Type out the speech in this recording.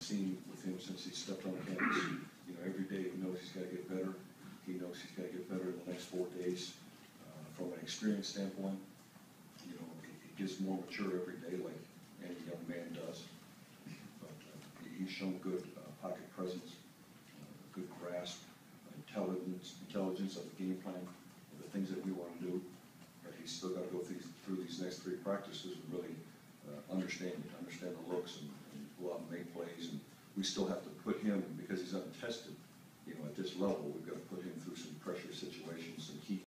seen with him since he stepped on campus. You know, every day he knows he's got to get better. He knows he's got to get better in the next 4 days. From an experience standpoint, you know, he gets more mature every day, like any young man does. But he's shown good pocket presence, good grasp, intelligence of the game plan, of the things that we want to do. But he's still got to go through these next 3 practices and really understand the looks and go out and make plays. And we still have to put him, because he's untested, you know, at this level, we've got to put him through some pressure situations, some key